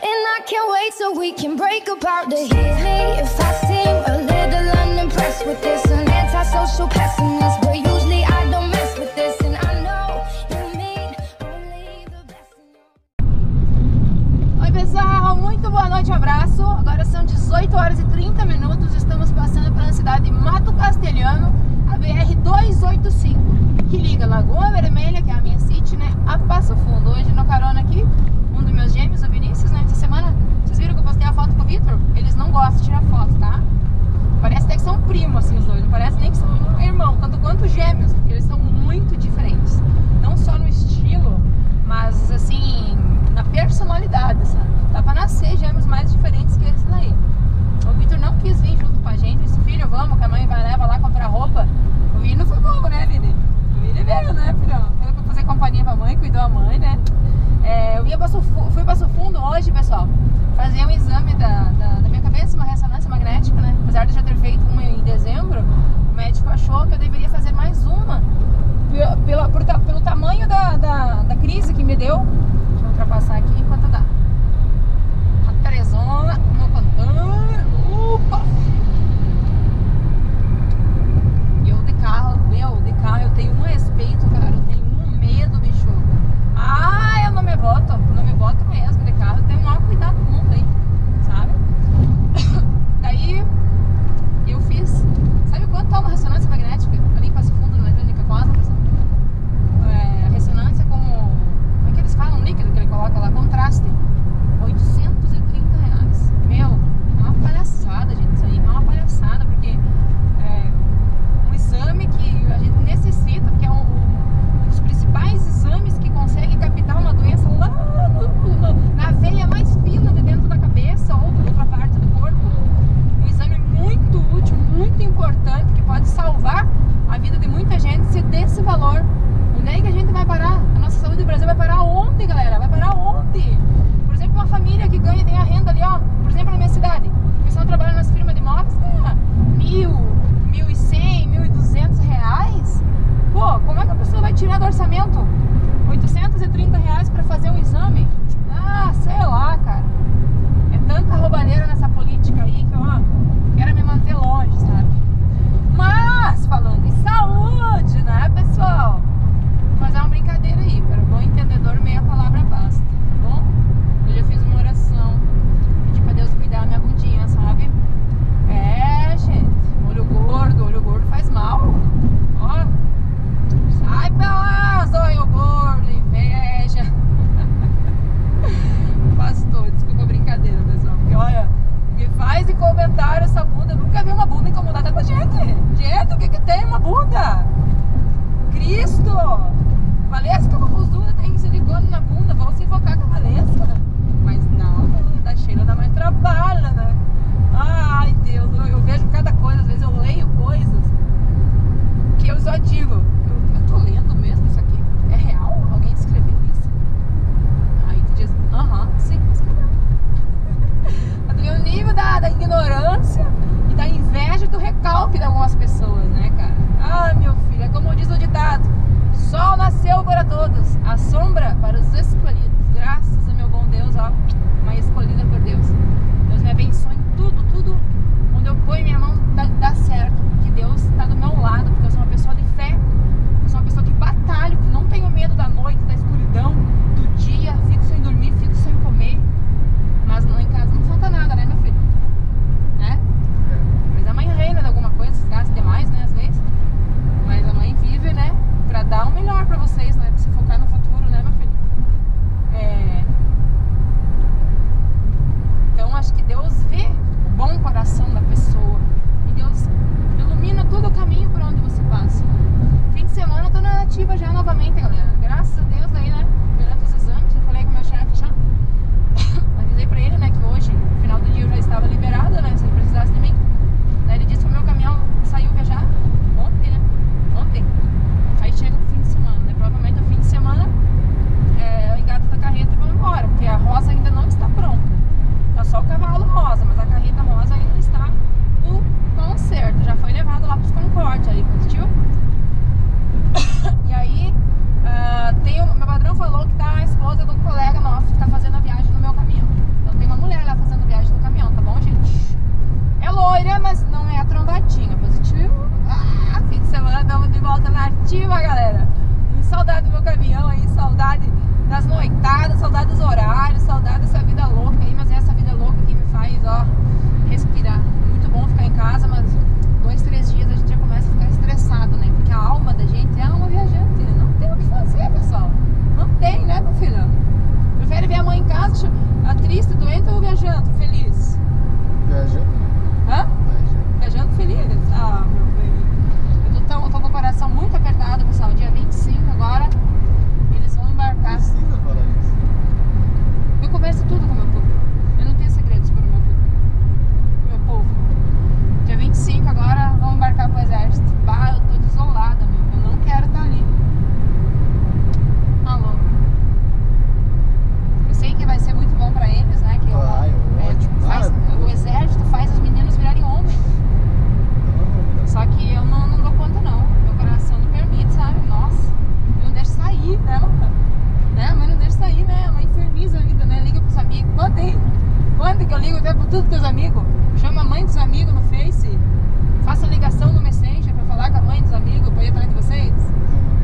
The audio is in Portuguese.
And I can't wait so we can break apart to hear me if I seem a little unimpressed with this. An antisocial pessimist, but usually I don't mess with this. And I know you mean only the best in your... Oi pessoal, muito boa noite, abraço. Agora são 18 horas e 30 minutos. Estamos passando pela cidade de Mato Castelhano, a BR-285, que liga Lagoa Vermelha, que é a minha city, né, a Passo Fundo. Hoje no carona aqui, um dos meus gêmeos, o Vinícius, né, essa semana, vocês viram que eu postei a foto com o Vitor? Eles não gostam de tirar foto, tá? Parece até que são primos, assim, os dois, não parece nem que são irmão, tanto quanto gêmeos, porque eles são muito diferentes. Não só no estilo, mas, assim, na personalidade, sabe? Dá pra nascer gêmeos mais diferentes que esses daí. O Vitor não quis vir junto com a gente, disse, filho, vamos, que a mãe vai levar lá comprar roupa. O Vini não foi bobo, né, Vini? O Vini veio, né, filhão? Foi fazer companhia pra mãe, cuidou a mãe, né? Fui Passo Fundo hoje, pessoal, fazer um exame da minha cabeça, uma ressonância magnética, né? Apesar de eu já ter feito uma em dezembro, o médico achou que eu deveria fazer mais uma pelo tamanho da crise que me deu. Deixa eu ultrapassar aqui enquanto dá. A Trezona no Pantano. Opa! De carro eu tenho um respeito, cara, eu tenho um medo, bicho. Ah, eu não me boto mesmo de carro, eu tenho o maior cuidado do mundo aí, sabe? Daí eu fiz, sabe quanto tá uma ressonância magnética ali em Passo Fundo, na Clínica Cosmo, pessoal? A ressonância como é que eles falam? Um líquido que ele coloca lá, contraste, R$830. Meu, é uma palhaçada, gente, isso aí é uma palhaçada, porque um exame que a gente necessita, porque é um dos principais exames que consegue captar uma doença lá na veia mais fina de dentro da cabeça ou de outra parte do corpo. Um exame muito útil, muito importante, que pode salvar a vida de muita gente se desse valor. Onde é que a gente vai parar? A nossa saúde do Brasil vai parar onde, galera? Vai parar onde? Por exemplo, uma família que ganha, tem a renda ali, ó, por exemplo, na minha cidade, o pessoal trabalha nas firmas de imóveis, ganha R$1.100, R$1.200. Pô, como é que a pessoa vai tirar do orçamento R$830 para fazer um exame? Ah, sei lá, cara. É tanta roubalheira nessa política aí que, ó, quero me manter longe, sabe? Mas, falando em saúde, né, pessoal? Vou fazer uma brincadeira aí, para o bom entendedor, meia palavra basta, tá bom? Eu já fiz uma oração, pedi pra Deus cuidar da minha bundinha, sabe? É, gente, olho gordo faz mal. Ó, sai pra lá, olho gordo, inveja. Pastor, desculpa a brincadeira, pessoal, porque olha, que faz em comentário essa bunda, eu nunca vi uma bunda incomodar tanta gente. Gente, o que que tem uma bunda? Cristo no caminhão aí, saudade das noitadas, saudade dos horários, saudade dessa vida louca aí, mas é essa vida louca que me faz, ó, respirar. Muito bom ficar em casa, mas 2, 3 dias a gente já começa a ficar estressado, né? Porque a alma da gente é alma viajante, não tem o que fazer, pessoal. Não tem, né, meu filho? Prefere ver a mãe em casa, triste, doente ou viajando, feliz? Viajando. Hã? Viajando feliz? Ah, meu bem. Eu tô com o coração muito apertado, pessoal. Dia 25 agora, eles vão embarcar. Precisa falar isso. Eu converso tudo com o meu povo. Eu não tenho segredos para o meu povo. Meu povo. Dia 25 agora, vão embarcar pro exército. Bah, eu tô desolada, meu. Eu não quero estar ali. Alô. Eu sei que vai ser muito bom para eles, né? Que Ótimo. o exército faz os meninos virarem homens. Só que eu não dou conta, não. Meu coração não permite, sabe? Nossa, eu não deixo sair, né, mano? Né? A mãe não deixa sair, né? A mãe inferniza a vida, né? Liga pros amigos. Quando que eu ligo até pra todos os teus amigos? Chama a mãe dos amigos no Face. Faça ligação no Messenger pra falar com a mãe dos amigos pra ir atrás de vocês.